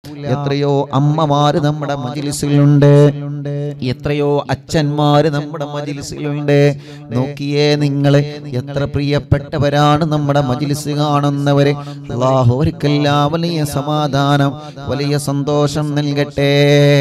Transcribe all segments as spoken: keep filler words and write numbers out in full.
എത്രയോ അമ്മമാര് നമ്മുടെ മജ്‌ലിസിലുണ്ട്, എത്രയോ അച്ഛന്മാര് നമ്മുടെ മജ്‌ലിസിലുണ്ട്. നോക്കിയേ നിങ്ങൾ, എത്ര പ്രിയപ്പെട്ടവരാണ് നമ്മുടെ മജ്‌ലിസ് കാണുന്നവര്. അല്ലാഹു അവർക്കെല്ലാം വലിയ സമാധാനം, വലിയ സന്തോഷം നൽകട്ടെ.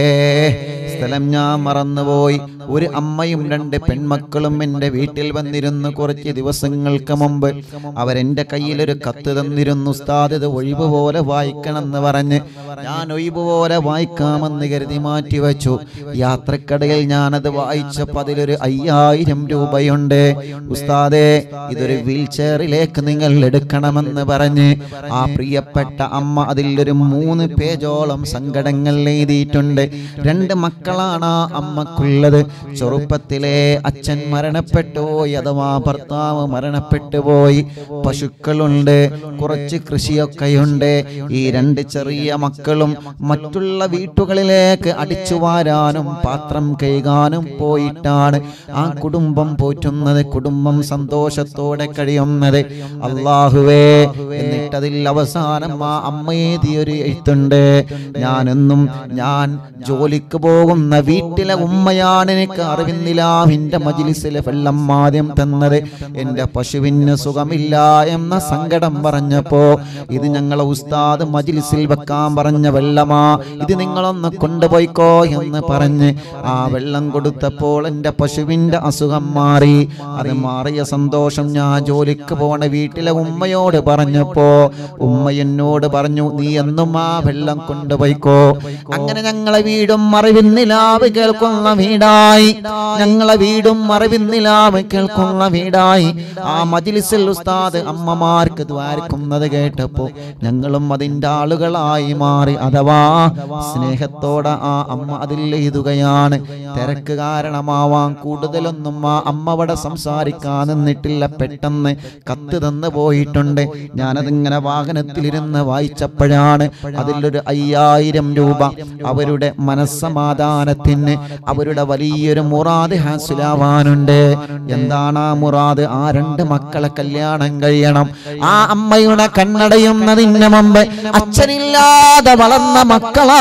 സ്ഥലം ഞാൻ മറന്നുപോയി. ഒരു അമ്മയും രണ്ട് പെൺമക്കളും എൻ്റെ വീട്ടിൽ വന്നിരുന്നു കുറച്ച് ദിവസങ്ങൾക്ക് മുമ്പ്. അവരെൻ്റെ കയ്യിലൊരു കത്ത് തന്നിരുന്നു. ഉസ്താദ് ഇത് ഒഴിവ് പോലെ വായിക്കണമെന്ന് പറഞ്ഞ് ഞാൻ ഒഴിവ് പോലെ വായിക്കാമെന്ന് കരുതി മാറ്റി വെച്ചു. യാത്രക്കടയിൽ ഞാനത് വായിച്ചപ്പോൾ അതിലൊരു അയ്യായിരം രൂപയുണ്ട്. ഉസ്താദേ, ഇതൊരു വീൽ ചെയറിലേക്ക് നിങ്ങൾ എടുക്കണമെന്ന് പറഞ്ഞ് ആ പ്രിയപ്പെട്ട അമ്മ അതിലൊരു മൂന്ന് പേജോളം സങ്കടങ്ങൾ എഴുതിയിട്ടുണ്ട്. രണ്ട് മക്കളാണ് ആ അമ്മക്കുള്ളത്. ചെറുപ്പത്തിലെ അച്ഛൻ മരണപ്പെട്ടു പോയി, അഥവാ ഭർത്താവ് മരണപ്പെട്ടു പോയി. പശുക്കളുണ്ട്, കുറച്ച് കൃഷിയൊക്കെയുണ്ട്. ഈ രണ്ട് ചെറിയ മക്കളും മറ്റുള്ള വീട്ടുകളിലേക്ക് അടിച്ചു വാരാനും പാത്രം കഴുകാനും പോയിട്ടാണ് ആ കുടുംബം പോറ്റുന്നത്, കുടുംബം സന്തോഷത്തോടെ കഴിയുന്നത്. അല്ലാഹുവേ, എന്നിട്ടതിൽ അവസാനം ആ അമ്മയെഴുതിയൊരു എഴുത്തുണ്ട്. ഞാനെന്നും ഞാൻ ജോലിക്ക് പോകുന്ന വീട്ടിലെ ഉമ്മയാണ് എനിക്ക് അറിവിന്നിലാവിന്റെ മജ്‌ലിസിലെ വെള്ളം ആദ്യം തന്നത്. എൻ്റെ പശുവിന് സുഖമില്ല എന്ന സങ്കടം പറഞ്ഞപ്പോ ഇത് ഞങ്ങളെ ഉസ്താദ് മജ്‌ലിസിൽ വെക്കാൻ പറഞ്ഞ വെള്ളമാ, ഇത് നിങ്ങളൊന്ന് കൊണ്ടുപോയിക്കോ എന്ന് പറഞ്ഞ് ആ വെള്ളം കൊടുത്തപ്പോൾ എൻ്റെ പശുവിൻ്റെ അസുഖം മാറി. അത് മാറിയ സന്തോഷം ഞാൻ ജോലിക്ക് പോണ വീട്ടിലെ ഉമ്മയോട് പറഞ്ഞപ്പോ ഉമ്മ എന്നോട് പറഞ്ഞു, നീ എന്നും ആ വെള്ളം കൊണ്ടുപോയിക്കോ. അങ്ങനെ ഞങ്ങളെ വീടും അറിവിന്നിലാവ് കേൾക്കുന്ന വീടായി, ഞങ്ങളെ വീടും അറിവിന്നിലാവ് കേൾക്കുന്ന വീടായി. ആ മജ്‌ലിസിൽ ഉസ്താദ് അമ്മമാർക്ക് ദ്വാരക്കുന്നത് കേട്ടപ്പോ ഞങ്ങളും അതിൻ്റെ ആളുകളായി മാറി. അഥവാ സ്നേഹത്തോടെ ആ അമ്മ അതിൽ എഴുതുകയാണ്. തിരക്ക് കാരണമാവാൻ കൂടുതലൊന്നും ആ അമ്മ അവിടെ സംസാരിക്കാൻ നിന്നിട്ടില്ല. പെട്ടെന്ന് കത്ത് തന്നു പോയിട്ടുണ്ട്. ഞാനതിങ്ങനെ വാഹനത്തിലിരുന്ന് വായിച്ചപ്പോഴാണ് അതിലൊരു അയ്യായിരം രൂപ അവരുടെ മനസ്സമാധാനത്തിന്, അവരുടെ വലിയൊരു മുറാദ് ഹാസിലാവാനുണ്ട്. എന്താണ് ആ മുറാദ്? ആ രണ്ട് മക്കളെ കല്യാണം കഴിയണം. ആ അമ്മയുടെ കണ്ണടയുന്നതിന് മുമ്പ് അച്ഛനില്ലാതെ വളർന്ന മക്കളാ.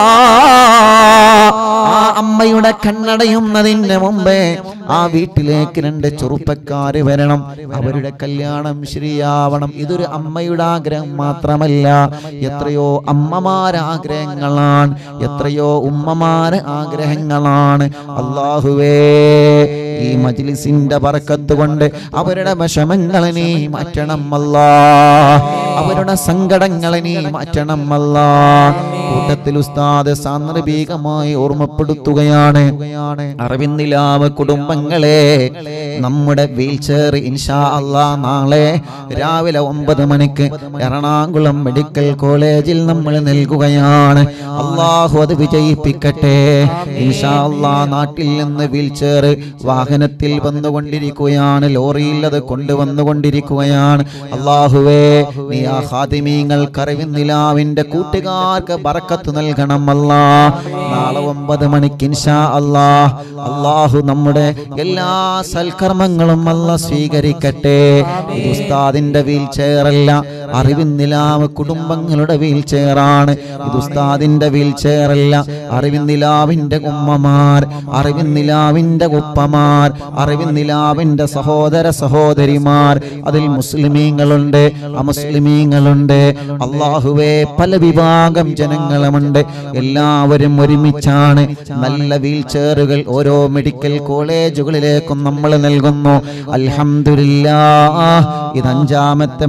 ആ അമ്മയുടെ കണ്ണടയുന്നതിന് മുമ്പേ ആ വീട്ടിലേക്ക് രണ്ട് ചെറുപ്പക്കാര് വരണം, അവരുടെ കല്യാണം ശരിയാവണം. ഇതൊരു അമ്മയുടെ ആഗ്രഹം മാത്രമല്ല, എത്രയോ അമ്മമാരാഗ്രഹങ്ങളാണ്, എത്രയോ ഉമ്മമാരെ ആഗ്രഹങ്ങളാണ്. അല്ലാഹുവേ, ഈ മജ്‌ലിസിന്റെ ബർക്കത്ത് കൊണ്ട് അവരുടെ വിഷമങ്ങളെ നീ മാറ്റണം അല്ലാ, അവരുടെ സങ്കടങ്ങളെ നീ മാറ്റണം അല്ലാ. കൂട്ടത്തിൽ ഉസ്താദ് സാന്ദർഭികമായി ഓർമ്മപ്പെടുത്തുകയാണ്, അറിവിന്നിലാവ് കുടുംബങ്ങളെ, നമ്മുടെ വീൽ ചെയർ ഇൻഷാ അല്ലാഹ് നാളെ രാവിലെ ഒമ്പത് മണിക്ക് എറണാകുളം മെഡിക്കൽ കോളേജിൽ നമ്മൾ നൽകുകയാണ്. അല്ലാഹു അത് വിജയിപ്പിക്കട്ടെ ഇൻഷാ അല്ലാഹ്. നാട്ടിൽ നിന്ന് വീൽ ചെയർ വാഹനത്തിൽ വന്നുകൊണ്ടിരിക്കുകയാണ്, ലോറിയിൽ അത് കൊണ്ടുവന്നുകൊണ്ടിരിക്കുകയാണ്. അല്ലാഹുവേ, നീ ആ ഖാദിമീങ്ങൾക്ക് അറിവിന്നിലാവിന്റെ കൂട്ടുകാർക്ക് ബർക്കത്ത് നൽകണം അല്ലാ. നാളെ ഒമ്പത് മണിക്ക് ഇൻഷാ അല്ലാഹ് അല്ലാഹു നമ്മുടെ എല്ലാ സൽക്കർമ്മങ്ങളും അല്ലാഹ് സ്വീകരിക്കട്ടെ. ഇത് ഉസ്താദിന്റെ വീൽ ചെയർ അല്ല, അറിവിന്നിലാവ് കുടുംബങ്ങളുടെ വീൽ ചെയറാണ്. ഇത് ഉസ്താദിന്റെ വീൽ ചെയർ അല്ല, അറിവിന്നിലാവിന്റെ ഉമ്മമാർ, അറിവിന്നിലാവിന്റെ ഉപ്പമാർ, അറിവിന്നിലാവിന്റെ സഹോദര സഹോദരിമാർ, അതിൽ മുസ്ലിമീങ്ങളുണ്ട്, അമുസ്ലിമീങ്ങളുണ്ട്. അല്ലാഹുവേ, പല വിഭാഗം ജനങ്ങളുമുണ്ട്. എല്ലാവരും ഒരുമിച്ചാണ് നല്ല വീൽ ചെയറുകൾ ഓരോ മെഡിക്കൽ കോളേജുകളിലേക്കും നമ്മൾ നൽകുന്നു. അൽഹംദുലില്ലാഹ്, ഇത് അഞ്ചാമത്തെ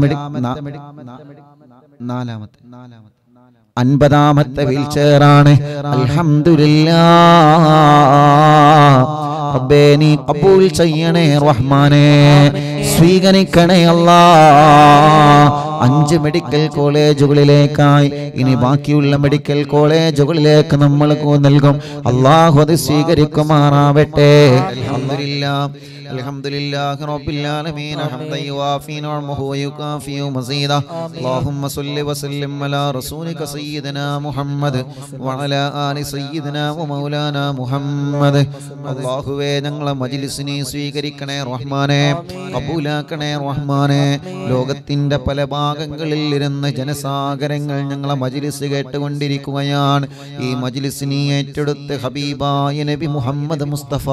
നാലാമത്തെ അൻപതാമത്തെ വീൽ ചെയറാണ്. അൽഹംദുലില്ലാഹ്. റബ്ബേ, നീ ഖബൂൽ ചെയ്യണേ റഹ്മാനേ, സ്വീകരിക്കണേ അല്ലാഹ്. അഞ്ച് മെഡിക്കൽ കോളേജുകളിലേക്കായി ഇനി ബാക്കിയുള്ള മെഡിക്കൽ കോളേജുകളിലേക്ക് നമ്മൾ നൽകും. അല്ലാഹു അത് സ്വീകരിക്കുമാറാവട്ടെ. അൽഹംദുലില്ലാഹ് അൽഹംദുലില്ലാഹി റബ്ബിൽ ആലമീൻ ഹംദൻ യുവാഫി നിഅമഹു വയുകാഫി മസീദ. അല്ലാഹുമ്മ സ്വല്ലി വസല്ലിം അലാ റസൂലിക സയ്യിദനാ മുഹമ്മദ് വഅലാ ആലി സയ്യിദനാ വമൗലാനാ മുഹമ്മദ്. അല്ലാഹുവേ, ഞങ്ങളെ മജ്‌ലിസിനെ സ്വീകരിക്കണേ റഹ്മാനേ, ഖബൂല കബൂലാക്കണേ റഹ്മാനെ. ലോകത്തിന്റെ പല ഭാഗങ്ങളിൽ ഇരുന്ന് ജനസാഗരങ്ങൾ ഞങ്ങളെ മജ്ലിസ് കേട്ടുകൊണ്ടിരിക്കുകയാണ്. ഈ മജ്ലിസ് നീ ഏറ്റെടുത്ത് ഹബീബായ നബി മുഹമ്മദ് മുസ്തഫ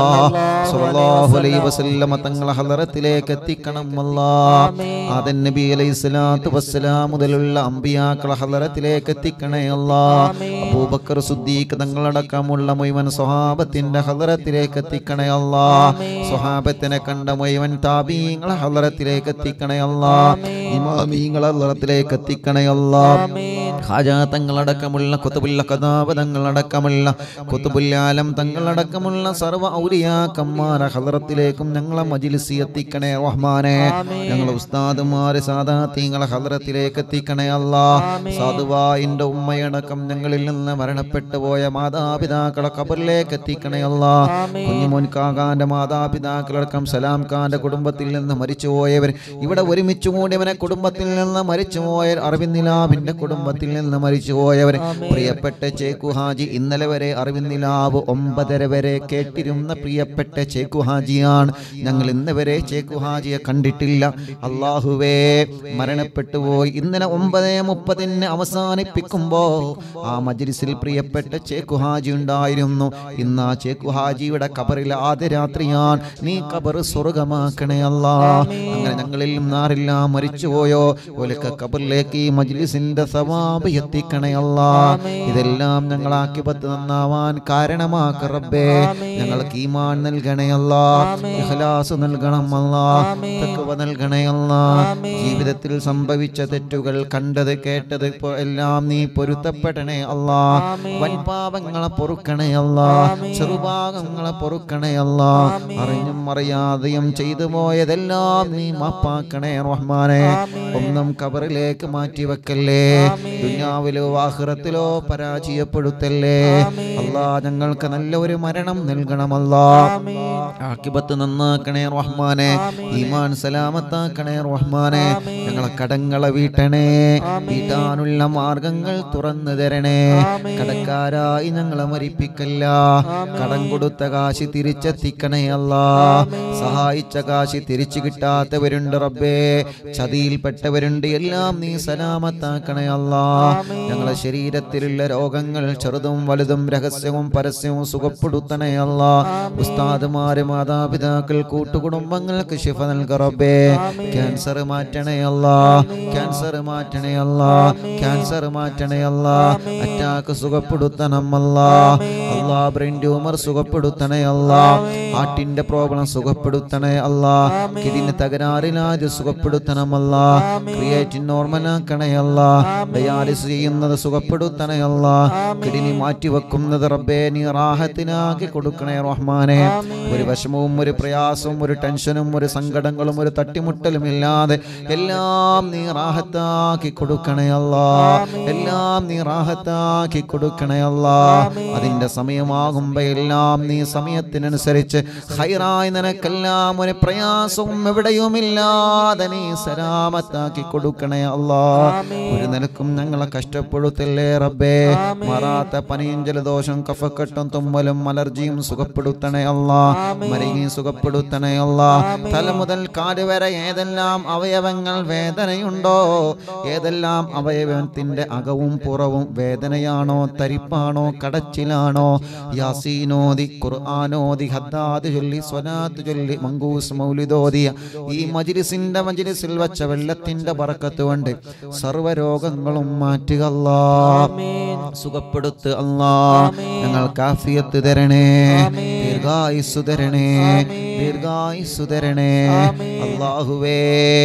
സ്വല്ലല്ലാഹു അലൈഹി വസല്ലമ തങ്ങളെ ഹളറത്തിലേക്ക് എത്തിക്കണം അല്ലാഹ്. ആദം നബി അലൈഹി സ്വലാത്തു വസ്സലാം മുതലുള്ള അമ്പിയാക്കളെ ഹളറത്തിലേക്ക് എത്തിക്കണേ അല്ലാഹ്. അബൂബക്കർ സിദ്ദീഖ് തങ്ങളടക്കമുള്ള മുഴുവൻ സ്വഹാബത്തിന്റെ ഹളറത്തിലേക്ക് എത്തിക്കണേ അല്ലാഹ്. സ്വഹാബത്തിനെ കണ്ട മുഴുവൻ താബീങ്ങളെ ഹളറത്തിലേക്ക് എത്തിക്കണേ അല്ലാഹ്. ഇമാമീങ്ങളെ ഹളറത്തിലേക്ക് എത്തിക്കണേ അല്ലാഹ്. ഖാജ തങ്ങളടക്കമുള്ള ഖുതുബുൽ ഖദാബ് തങ്ങളടക്കമുള്ള ഖുതുബുൽ ആലം തങ്ങളടക്കമുള്ള സർവ്വ ഔലിയാക്കന്മാരെ ഹളറത്തിലേക്കും ഞങ്ങളെ മജ്ലിസ് എത്തിക്കണേ റഹ്മാനെ. ഞങ്ങളെ ഉസ്താദുമാരെ സാദാത്തീങ്ങളെ ഹളറത്തിലേക്ക് എത്തിക്കണേ അല്ലാഹ്. സാധുവായിന്റെ ഉമ്മയടക്കം ഞങ്ങളിൽ നിന്ന് മരണപ്പെട്ടു പോയ മാതാപിതാക്കളെ ഖബറിലേക്ക് എത്തിക്കണേ അല്ലാഹ്. കുഞ്ഞുമോൻ കാകാന്റെ മാതാപിതാക്കളടക്കം സലാം ഖാന്റെ കുടുംബത്തിൽ നിന്ന് മരിച്ചുപോയവർ, ഇവിടെ ഒരുമിച്ച് കൂടിയവനെ കുടുംബത്തിൽ നിന്ന് മരിച്ചുപോയവർ, അറബിന്ദിലാബിന്റെ കുടുംബത്തിൽ നിന്ന് മരിച്ചുപോയവർ, പ്രിയപ്പെട്ട ചേക്കു ഹാജി ഇന്നലെ വരെ അറബിന്ദിലാബ് ഒമ്പതര വരെ കേട്ടിരുന്ന പ്രിയപ്പെട്ട ചേക്കു ഹാജിയാണ്. ഞങ്ങൾ ഇന്ന് വരെ ചേക്കു ഹാജിയെ കണ്ടിട്ടില്ല. അള്ളാഹുവേ, മരണപ്പെട്ടു പോയി. ഇന്നലെ ഒമ്പത് മുപ്പതിന് അവസാനിപ്പിക്കുമ്പോ ആ മജ്ലിസിൽ പ്രിയപ്പെട്ട ചേക്കു ഹാജി ഉണ്ടായിരുന്നു. ഇന്ന് ആ ചേക്കു ഹാജിയുടെ ഖബറിൽ ആദ്യ രാത്രിയാണ്. നീ ഖബർ സ്വർഗമാക്കണേ അല്ലാഹ്. അങ്ങനെ ഞങ്ങളിൽ നിന്നാരെല്ലാം മരിച്ചുപോയോ ഓലൊക്കെ ഖബറിലേക്ക് ഈ മജ്ലിസിന്റെ സവാബ് എത്തിക്കണേ അല്ലാഹ്. ഇതെല്ലാം ഞങ്ങൾ ആഖിബത്ത് നന്നാവാൻ കാരണമാക്ക റബ്ബേ. ഞങ്ങൾക്ക് ഈമാൻ നൽകണേ അല്ലാഹ്. ഇഖ്ലാസ് നൽകണം അല്ലാഹ്. തഖ്വ നൽകണേ അല്ലാഹ്. ജീവിതത്തിൽ സംഭവിച്ച തെറ്റുകൾ, കണ്ടത് കേട്ടത് എല്ലാം നീ പൊരുത്തപ്പെടണേ അല്ലാഹ്. വൻപാപങ്ങളെ പൊറുക്കണേ അല്ലാഹ്. ചെറുഭാഗങ്ങളെ പൊറുക്കണേ അല്ലാഹ്. അറിഞ്ഞും അറിയാതെയും ചെയ്തു പോയതെല്ലാം നീ മാപ്പാക്കണേ റഹ്മാനെ. ഒന്നും ഖബറിലേക്ക് മാറ്റി വെക്കല്ലേ. ദുനിയാവിലോ ആഖിറത്തിലോ പരാജയപ്പെടുത്തല്ലേ അല്ലാഹ്. ഞങ്ങൾക്ക് നല്ല ഒരു മരണം നൽകണം അല്ലാഹ്. ആഖിബത്ത് നന്നാക്കണേ റഹ്മാനെ. ഈമാൻ സലാമത്താക്കണേ റഹ്മാനെ. ഞങ്ങളെ കടങ്ങളെ വീട്ടണേ. വീട്ടാനുള്ള മാർഗങ്ങൾ തുറന്നു തരണേ. കടക്കാരായി ഞങ്ങളെ മരിപ്പിക്കല്ല. കടം കൊടുത്ത കാശ് തിരിച്ചെത്തിക്കണേ അല്ലാഹ്. സഹായിച്ച കാശ് തിരിച്ചു കിട്ടാത്തവരുണ്ട് റബ്ബേ. ചതിയിൽപ്പെട്ടവരുണ്ട്. എല്ലാം നീ സലാമത്താക്കണേ അല്ലാഹ്. ഞങ്ങളെ ശരീരത്തിലുള്ള രോഗങ്ങൾ ചെറുതും വലുതും രഹസ്യവും പരസ്യവും സുഖപ്പെടുത്തണേ അല്ലാഹ്. ഉസ്താദുമാര്, മാതാപിതാക്കൾ, കൂട്ടുകുടുംബങ്ങൾക്ക് ശിഫ നൽക റബ്ബേ. ക്യാൻസർ മാറ്റണേ അല്ലാഹ്. ക്യാൻസർ മാറ്റണേ അല്ലാഹ്. ക്യാൻസർ മാറ്റണേ അല്ലാഹ്. അറ്റാക്ക് സുഖപ്പെടുത്തണം അല്ലാഹ്. അല്ലാഹ് ബ്രെയിൻ ട്യൂമർ സുഖപ്പെടുത്തണേ അല്ലാഹ്. ഹാർട്ടിന്റെ പ്രോബ്ലം സുഖപ്പെടുത്തണേ അല്ലാഹ്. കിഡ്നി തകരാറിലാത് സുഖപ്പെടുത്തണം അല്ലാഹ്. ക്രിയേറ്റിൻ നോർമലാക്കണേ അല്ലാഹ്. ഡയാലിസിസ് ചെയ്യുന്നത് സുഖപ്പെടുത്തണേ അല്ലാഹ്. കിഡ്നി മാറ്റിവെക്കുന്നത് റബ്ബേ നീ റാഹത്തിനാക്കി കൊടുക്കണേ റഹ്മാനെ. ഒരു വിഷമവും ഒരു പ്രയാസവും ഒരു ടെൻഷനും ഒരു സങ്കടങ്ങളും ഒരു തട്ടിമുട്ടലും ഇല്ലാതെ എല്ലാം നീ റാഹത്താക്കി കൊടുക്കണേ അല്ലാഹ്. എല്ലാം നീ റാഹത്താക്കി കൊടുക്കണേ അല്ലാഹ്. അതിന്റെ സമയമാകുമ്പോ എല്ലാം നീ സമയത്തിനനുസരിച്ച് ഖൈറായി നിനക്കെല്ലാം ഒരു പ്രയാസവും എവിടെയുമില്ലാതെ നീ സലാമത്താക്കി കൊടുക്കണേ അല്ലാഹ്. ഒരു നിലക്കും ഞങ്ങളെ കഷ്ടപ്പെടുത്തല്ലേ റബ്ബേ. മാറാത്ത പനിയും ജലദോഷം കഫക്കെട്ടും തുമ്മലും അലർജിയും സുഖപ്പെടുത്തണേ അല്ലാഹ്. മരിയും സുഖപ്പെടുത്തണേ അല്ലാഹ്. തല മുതൽ കാല് വരെ ഏതെല്ലാം അവയവങ്ങൾ വേദനയുണ്ടോ, ഏതെല്ലാം അവയവത്തിന്റെ അകവും പുറവും വേദനയാണോ, തരിപ്പാണോ, കടച്ചിലാണോ, യാസീനോദി, ഖുർആനോദി, ഹദ്ദാദ് ചൊല്ലി, സ്വലാത്ത് ചൊല്ലി, മങ്കൂസ് മൗലിദോദിയ ഈ മജ്ലിസിന്റെ മജ്ലിസിൽ വച്ച വെള്ളത്തിന്റെ ബറക്കത്ത് കൊണ്ട് സർവ്വരോഗങ്ങളും മാറ്റുക അല്ലാഹ്. സുഖപ്പെടുത്ത് അല്ലാഹ്. ഞങ്ങൾക്ക് ആഫിയത്ത് തരണേ. ദീർഘായുസ്സു തരണേ. ദീർഘായുസ്സു തരണേ അല്ലാഹുവേ.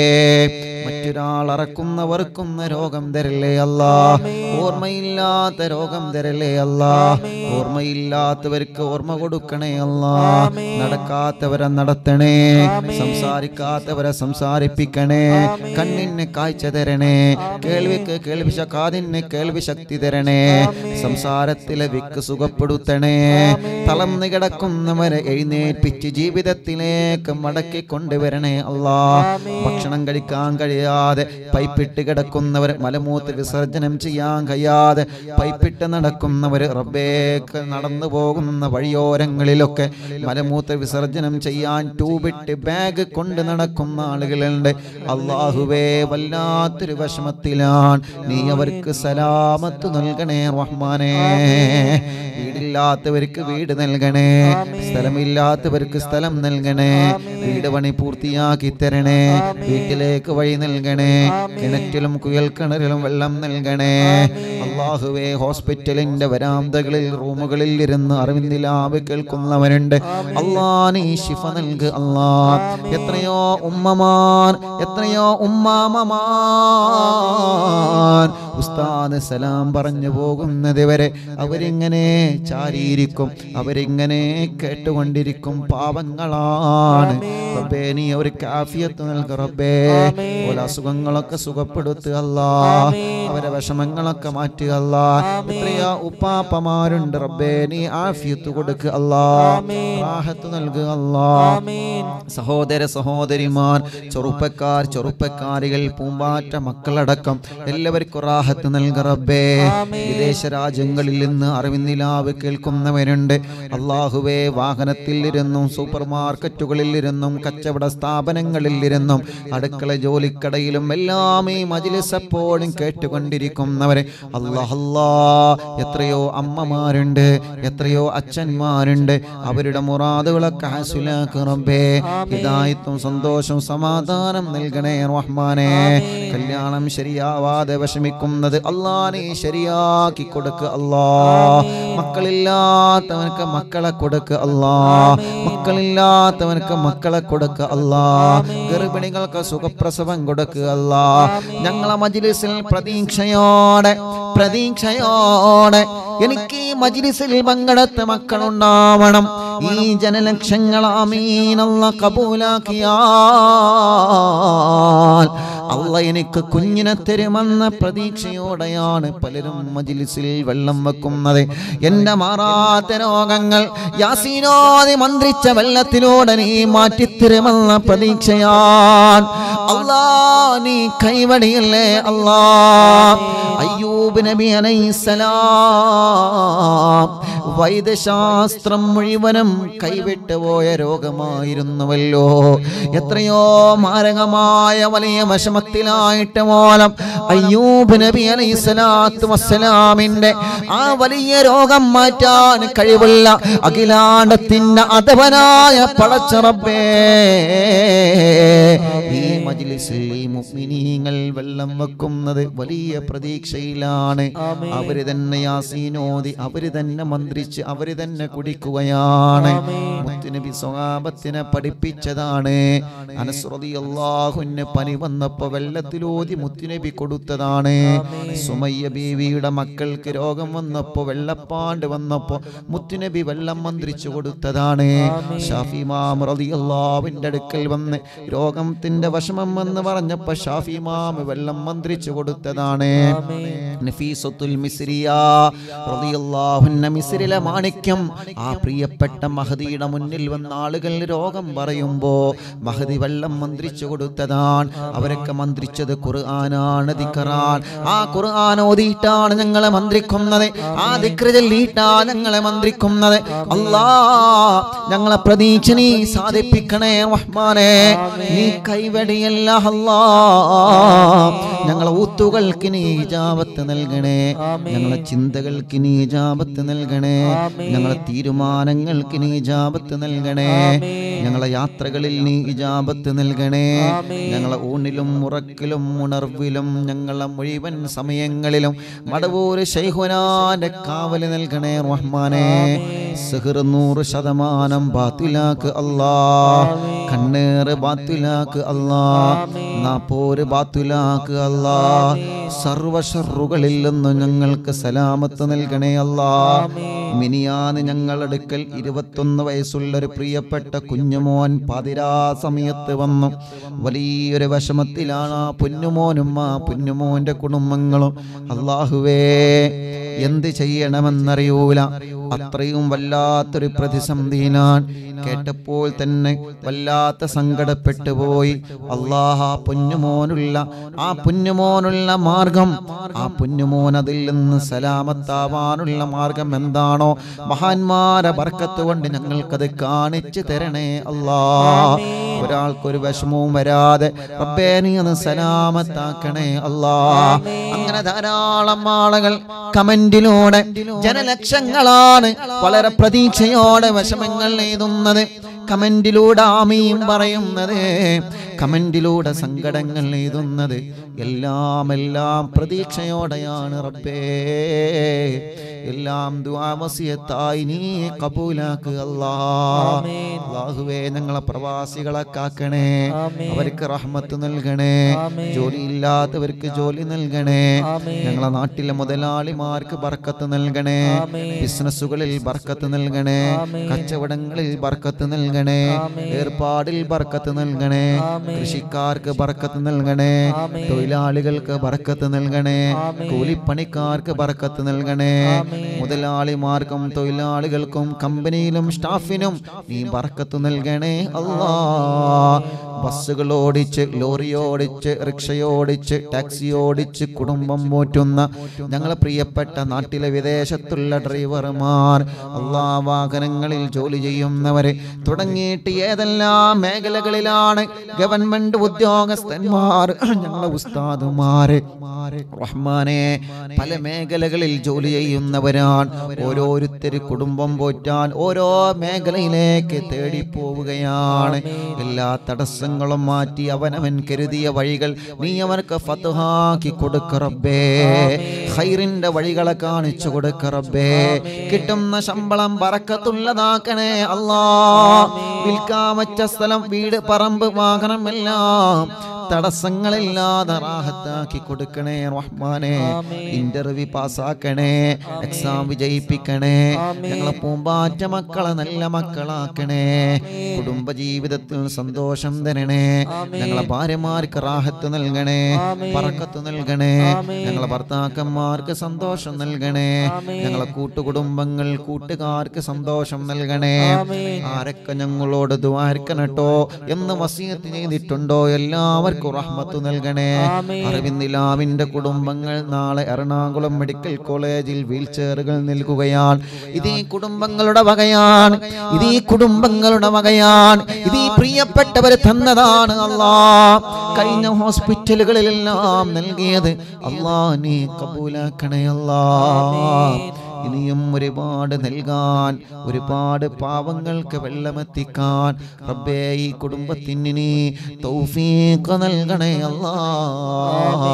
മറ്റൊരാൾ അറക്കുന്നവർക്കുന്ന രോഗം തരല്ലേ അല്ലാഹ്. ഓർമ്മയില്ലാത്ത രോഗം തരല്ലേ അല്ലാഹ്. ഓർമ്മയില്ലാത്തവർക്ക് ഓർമ്മ കൊടുക്കണേ അല്ലാഹ്. നടക്കാത്തവരെ നടത്തണേ. സംസാരിക്കാത്തവരെ സംസാരിപ്പിക്കണേ. കണ്ണിന് കാഴ്ച തരണേ. കേൾവിക്ക് കേൾവി കാതിന് കേൾവി ശക്തി തരണേ. സംസാരത്തിലെ വിക്ക് സുഖപ്പെടുത്തണേ. തളർന്നു കിടക്കുന്നവരെ എഴുന്നേൽപ്പിച്ച് ജീവിതത്തിലേക്ക് മടക്കി കൊണ്ടുവരണേ അല്ലാഹ്. ഭക്ഷണം കഴിക്കാൻ കഴിയാതെ പൈപ്പിട്ട് കിടക്കുന്നവർ, മലമൂത്ര വിസർജനം ചെയ്യാൻ കഴിയാതെ പൈപ്പിട്ട് നടക്കുന്നവർ, റബ്ബേ നടന്നു പോകുന്ന വഴിയോരങ്ങളിലൊക്കെ മലമൂത്ര വിസർജനം ചെയ്യാൻ ട്യൂബിട്ട് ബാഗ് കൊണ്ട് നടക്കുന്ന ആളുകളുണ്ട്. അല്ലാഹുവേ വല്ലാത്തൊരു വിഷമത്തിലാണ്, നീ അവർക്ക് സലാമത്ത് നൽകണേ റഹ്മാനേ. വീടില്ലാത്തവർക്ക് വീട് നൽകണേ, സ്ഥലമില്ലാത്തവർക്ക് സ്ഥലം നൽകണേ, വീട് പണി പൂർത്തിയാക്കി തരണേ, വീട്ടിലേക്ക് വഴി നൽകണേ, കിണറ്റിലും കുയൽക്കിണറിലും വെള്ളം നൽകണേ. അല്ലാഹുവേ ഹോസ്പിറ്റലിന്റെ വരാന്തകളിൽ റൂമുകളിൽ ഇരുന്ന് അറിവിന്ദിലാവ് കേൾക്കുന്നവരുണ്ട്, അല്ലാ നീ ശിഫ നൽക് അല്ലാ. എത്രയോ ഉമ്മമാർ, എത്രയോ ഉമ്മാമമാർ ഉസ്താദ് സലാം പറഞ്ഞു പോകുന്നത് വരെ അവരിങ്ങനെ ചാരിയിരിക്കും, അവരിങ്ങനെ കേട്ടുകൊണ്ടിരിക്കും. പാവങ്ങളാണ് റബ്ബേ, നീ അവർക്ക് ആഫിയത്ത് നൽകുക റബ്ബേ. ഓല അസുഖങ്ങളൊക്കെ സുഖപ്പെടുത്തുക അല്ലാ, അവരെ വിഷമങ്ങളൊക്കെ മാറ്റുക അല്ലാ. എത്രയോ ഉപ്പാപ്പമാരുണ്ട് റബ്ബേ, നീ ആഫിയത്ത് കൊടുക്കുക അല്ലാ, റാഹത്ത് നൽകുക അല്ലാ. സഹോദര സഹോദരിമാർ, ചെറുപ്പക്കാർ ചെറുപ്പക്കാരികൾ, പൂമ്പാറ്റ മക്കളടക്കം എല്ലാവർക്കും റാഹത്ത് നൽകുക റബ്ബേ. വിദേശ രാജ്യങ്ങളിൽ നിന്ന് അറിവിന്നിലാവ് കേൾക്കുന്നവരുണ്ട്. അല്ലാഹുവേ വാഹനത്തിൽ ഇരുന്നും സൂപ്പർ മാർക്കറ്റുകളിൽ ഇരുന്നും കച്ചവട സ്ഥാപനങ്ങളിൽ ഇരുന്നും അടുക്കള ജോലിക്കടയിലും എല്ലാം ഈ മജ്‌ലിസ് എപ്പോഴും കേട്ടുകൊണ്ടിരിക്കുന്നവരെ അല്ലാഹ് അല്ലാ, എത്രയോ അമ്മമാരുണ്ട്, എത്രയോ അച്ഛന്മാരുണ്ട്, അവരുടെ മുറാദുകളൊക്കെ ഹാസിലാക്കുക റബ്ബേ. ഹിദായത്തും സന്തോഷവും സമാധാനം നൽകണേ റഹ്മാനേ. കല്യാണം ശരിയാവാതെ വിഷമിക്കുന്നത് അല്ലാ നീ ശരിയാക്കി കൊടുക്കുക അല്ലാ. മക്കളില്ലാത്തവനക്ക് മക്കളെ കൊടുക്കുക അല്ലാ, മക്കളില്ലാത്തവനക്ക് മക്കളെ കൊടുക്കുക അല്ലാ. ഗർഭിണികൾക്ക് സുഖപ്രസവം കൊടുക്കുക അല്ലാ. ഞങ്ങളെ മജ്‌ലിസിൽ പ്രതീക്ഷയോടെ പ്രതീക്ഷയോടെ എനിക്ക് ഈ മജ്‌ലിസിൽ പങ്കെടുത്ത മക്കളുണ്ടാവണം. ഈ ജനലക്ഷങ്ങൾ ആമീൻ അല്ലാഹ് കബൂലാക്കിയാൽ അല്ലാ എനിക്ക് കുഞ്ഞിനെ തരുമെന്ന പ്രതീക്ഷയോടെയാണ് പലരും മജ്‌ലിസിൽ വെള്ളം വെക്കുന്നത്. എന്റെ മാറാത്ത രോഗങ്ങൾ യാസീനോദി മന്ത്രിച്ച വെള്ളത്തിലൂടെ നീ മാറ്റിത്തരുമെന്ന പ്രതീക്ഷയാണ് അല്ലാ. നീ കൈവടിയല്ലേ അല്ലാ. അയ്യൂബ് നബി അലൈഹിസ്സലാം വൈദ്യശാസ്ത്രം മുഴുവനും കൈവിട്ടു പോയ രോഗമായിരുന്നുവല്ലോ. എത്രയോ മാരകമായ വലിയ വിഷമത്തിലായിട്ട് മൂലം അയ്യൂബ് നബി അലൈഹിസ്സലാത്തു വസ്സലാമിന്റെ ആ വലിയ രോഗം മാറ്റാൻ കഴിവുള്ള അഖിലാണ്ടത്തിന്റെ അധവനായ പടച്ച റബ്ബേ, ഈ മജ്‌ലിസിൽ ഈ മുഅ്മിനീങ്ങൾ വെള്ളം വെക്കുന്നത് വലിയ പ്രതീക്ഷയിലാണ്. അവര് തന്നെ യാസീനോദി, അവര് തന്നെ മന്ത്രിച്ച്, അവര് തന്നെ കുടിക്കുകയാണ്. മുത്തുനബി സ്വഹാബത്തിനെ പഠിപ്പിച്ചതാണ്. അനസ് റളിയല്ലാഹു അൻഹു പനി വന്നപ്പോ വെള്ളത്തിലോതി മുത്തുനബി കൊടുത്തതാണ്. സുമയ്യ ബീവിയുടെ മക്കൾക്ക് രോഗം വന്നപ്പോ, വെള്ളപ്പാണ്ട് വന്നപ്പോ മുത്തുനബി വെള്ളം മന്ത്രിച്ചു കൊടുത്തതാണ്. ഷാഫി ഇമാം റളിയല്ലാഹുവിന്റെ അടുക്കൽ വന്ന് രോഗത്തിന്റെ വിഷമം എന്ന് പറഞ്ഞപ്പോ ഷാഫി ഇമാം വെള്ളം മന്ത്രിച്ചു കൊടുത്തതാണ്. നഫീസത്തുൽ മിസ്രിയ റളിയല്ലാഹു അൻഹ, മിസ്രിലെ മാണിക്യം, ആ പ്രിയപ്പെട്ട മഹദിയുടെ മുന്നിൽ വന്ന ആളുകൾ രോഗം പറയുമ്പോ മഹദി വെള്ളം മന്ത്രിച്ചു കൊടുത്തതാണ്. അവരൊക്കെ മന്ത്രിച്ചത് ഖുർആനാണ്, ദിക്റാൻ. ആ ഖുർആൻ ഓതിയിട്ടാണ് ഞങ്ങളെ മന്ത്രിക്കുന്നത്, ആ ദിക്ർ ചൊല്ലിയിട്ടാണ് ഞങ്ങളെ മന്ത്രിക്കുന്നത്. അല്ലാ ഞങ്ങളെ പ്രതീക്ഷ നീ സാധിപ്പിക്കണേ റഹ്മാനേ. നീ കൈവടിയല്ല അല്ലാ. ഞങ്ങളെ ഊത്തുകൾക്ക് നീ ഇജാബത്ത് നൽകണേ, ഞങ്ങളെ ചിന്തകൾക്ക് നീ ഇജാബത്ത് നൽകണേ, ഞങ്ങളെ തീരുമാനങ്ങൾക്ക് നീ ഇജാബത്ത് നൽകണേ, ഞങ്ങളെ യാത്രകളിൽ നീ ഇജാബത്ത് നൽകണേ, ഞങ്ങളെ ഊണിലും ഉറക്കിലും ഉണർവിലും ഞങ്ങളെ മുഴുവൻ സമയങ്ങളിലും മടവൂർ ശൈഖുനാന്റെ കാവല് നൽകണേ റഹ്മാനേ. സിഹ്ർ നൂറ് ശതമാനം ബാത്തിലാക്ക് അല്ലാ, കണ്ണേറ് ബാത്തിലാക്ക് അല്ലാ, നാപ്പോര് ബാത്തിലാക്ക് അല്ലാ. സർവ ശർറുകളിൽ നിന്നും ഞങ്ങൾക്ക് സലാമത്ത് നൽകണേ അല്ലാ. മിനിയാന്ന് ഞങ്ങളടുക്കൽ ഇരുപത്തൊന്ന് വയസ്സുള്ളൊരു പ്രിയപ്പെട്ട കുഞ്ഞുമോൻ പാതിരാ സമയത്ത് വന്നു. വലിയൊരു വിഷമത്തിലാണ് ആ പൊന്നുമോനും ആ പൊന്നുമോന്റെ കുടുംബങ്ങളും. അല്ലാഹുവേ എന്ത് ചെയ്യണമെന്നറിയൂല. അത്രയും വല്ലാത്തൊരു പ്രതിസന്ധിയിലാണ്. കേട്ടപ്പോൾ തന്നെ വല്ലാത്ത സങ്കടപ്പെട്ടു പോയി. അല്ലാഹ് ആ പൊന്നുമോനുള്ള ആ പൊന്നുമോനുള്ള മാർഗം, ആ പൊന്നുമോൻ അതിൽ നിന്ന് സലാമത്താവാനുള്ള മാർഗം എന്താണോ മഹാന്മാരെ ബർക്കത്ത് കൊണ്ട് ഞങ്ങൾക്കത് കാണിച്ചു തരണേ അല്ലാഹ്. ഒരാൾക്കൊരു വിഷമവും വരാതെ റബ്ബേ നീ അത് സലാമത്താക്കണേ അല്ലാഹ്. അങ്ങനെ ധാരാളം ആളുകൾ കമന്റിലൂടെ, ജനലക്ഷങ്ങളാണ് വളരെ പ്രതീക്ഷയോടെ വിഷമങ്ങൾ എഴുതുന്നത്, കമന്റിലൂടെ ആമീൻ പറയുന്നത്, കമന്റിലൂടെ സങ്കടങ്ങൾ എഴുതുന്നത്. എല്ലാം എല്ലാം പ്രതീക്ഷയോടെയാണ് റബ്ബേ. എല്ലാം ദുആ വസിയത്തായി നീ കബൂലാക്കുക അല്ലാഹ്. അല്ലാഹുവേ ഞങ്ങളെ പ്രവാസികളെ കാക്കണേ, അവർക്ക് റഹ്മത്ത് നൽകണേ, ജോലിയില്ലാത്തവർക്ക് ജോലി നൽകണേ, ഞങ്ങളെ നാട്ടിലെ മുതലാളിമാർക്ക് ബർക്കത്ത് നൽകണേ, ബിസിനസ്സുകളിൽ ബർക്കത്ത് നൽകണേ, കച്ചവടങ്ങളിൽ ബർക്കത്ത് നൽകണേ, ഏർപ്പാടിൽ ബർക്കത്ത് നൽകണേ, കൃഷിക്കാർക്ക് ബർക്കത്ത് നൽകണേ, തൊഴിലാളികൾക്ക് ബർക്കത്ത് നൽകണേ, കൂലിപ്പണിക്കാർക്ക് ബർക്കത്ത് നൽകണേ, മുതലാളിമാർക്കും തൊഴിലാളികൾക്കും കമ്പനിയിലും സ്റ്റാഫിനും നീ ബർക്കത്ത് നൽകണേ അല്ലാഹ്. ബസ്സുകൾ ഓടിച്ച്, ലോറി ഓടിച്ച്, റിക്ഷയോടിച്ച്, ടാക്സി ഓടിച്ച് കുടുംബം പോറ്റുന്ന ഞങ്ങളെ പ്രിയപ്പെട്ട നാട്ടിലെ വിദേശത്തുള്ള ഡ്രൈവർമാർ, അല്ലാഹ് വാഹനങ്ങളിൽ ജോലി ചെയ്യുന്നവരെ തുടങ്ങിയിട്ട് ഏതെല്ലാം മേഖലകളിലാണ് ഗവൺമെന്റ് ഉദ്യോഗസ്ഥന്മാർ, ഞങ്ങളെ ഉസ്താദുമാര് റഹ്മാനെ പല മേഖലകളിൽ ജോലി ചെയ്യുന്നവരാണ്. ഓരോരുത്തർ കുടുംബം പോറ്റാൻ ഓരോ മേഖലയിലേക്ക് തേടി പോവുകയാണ്. എല്ലാ തടസ്സങ്ങളും മാറ്റി അവനവൻ കരുതിയ വഴികൾ നീ അവർക്ക് ഫത്ഹാക്കി കൊടുക്ക റബ്ബേ. ഖൈറിന്റെ വഴികളെ കാണിച്ചു കൊടുക്ക റബ്ബേ. കിട്ടുന്ന ശമ്പളം ബറക്കത്തുള്ളതാക്കണേ അല്ലാഹ്. വിൽക്കാൻ വെച്ച സ്ഥലം, വീട്, പറമ്പ്, വാഹനം എല്ലാം തടസ്സങ്ങളില്ലാതെ റാഹത്താക്കി കൊടുക്കണേ റഹ്മാനെ. ഇന്റർവ്യൂ പാസ്സാക്കണേ, എക്സാം വിജയിപ്പിക്കണേ, ഞങ്ങളെ പൂമ്പാറ്റ മക്കളെ നല്ല മക്കളാക്കണേ. കുടുംബജീവിതത്തിൽ സന്തോഷം തരണേ. ഞങ്ങളെ ഭാര്യമാർക്ക് റാഹത്ത് നൽകണേ, ബർക്കത്ത് നൽകണേ. ഞങ്ങളെ ഭർത്താക്കന്മാർക്ക് സന്തോഷം നൽകണേ. ഞങ്ങളെ കൂട്ടുകുടുംബങ്ങൾ, കൂട്ടുകാർക്ക് സന്തോഷം നൽകണേ. ആരൊക്കെ ഞങ്ങളോട് ദുആർക്കണട്ടോ എന്ന് വസിയത്ത് ചെയ്തിട്ടുണ്ടോ എല്ലാവർക്കും റഹ്മത്ത് നൽകണേ. അറിവിന്ദിലാവിന്റെ കുടുംബങ്ങൾ നാളെ എറണാകുളം മെഡിക്കൽ കോളേജിൽ വീൽ ചെയറുകൾ നൽകുകയാണ്. ഇത് ഈ കുടുംബങ്ങളുടെ വകയാണ്, ഇത് ഈ കുടുംബങ്ങളുടെ വകയാണ്, ഇത് ഈ പ്രിയപ്പെട്ടവർ തന്നതാണ് അല്ലാഹ്. കഴിഞ്ഞ ഹോസ്പിറ്റലുകളിലെല്ലാം നൽകിയത് അല്ലാഹ് നീ കബൂലാക്കണേ അല്ലാഹ്. ഇനിയും ഒരുപാട് നൽകാൻ, ഒരുപാട് പാവങ്ങൾക്ക് വെള്ളമെത്തിക്കാൻ റബ്ബേ ഈ കുടുംബത്തിന് നീ തൗഫീഖ് നൽകണേ അല്ലാഹ്.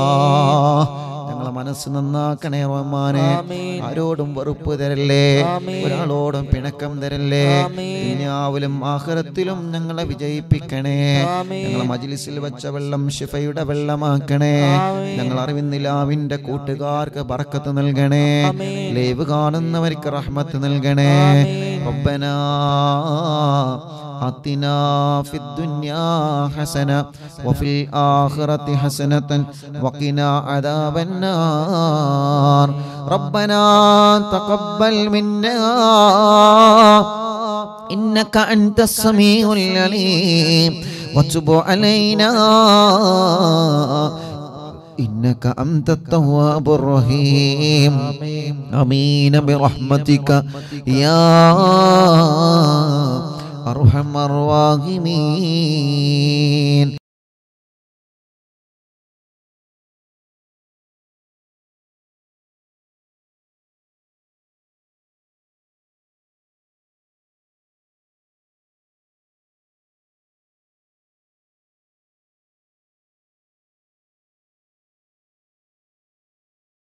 ഞങ്ങളെ മനസ്സ് നന്നാക്കണേ റഹ്മാനെ. ആരോടും വെറുപ്പ് തരല്ലേ, ഒരാളോടും പിണക്കം തരല്ലേ. ദുനിയാവിലും ആഖിറത്തിലും ഞങ്ങളെ വിജയിപ്പിക്കണേ. ഞങ്ങളെ മജ്ലിസിൽ വെച്ച വെള്ളം ശിഫയുടെ വെള്ളമാക്കണേ. ഞങ്ങൾ അറിവിന്നിലാവിന്റെ കൂട്ടുകാർക്ക് ബർക്കത്ത് നൽകണേ. ലൈവ് കാണുന്നവർക്ക് റഹ്മത്ത് നൽകണേ. റബ്ബനാ آتنا في الدنيا حسنة وفي الآخرة حسنة وقنا عذاب النار. ربنا تقبل منا إنك أنت السميع العليم وتب علينا إنك أنت التواب الرحيم. آمين برحمتك يا أرحم الراحمين.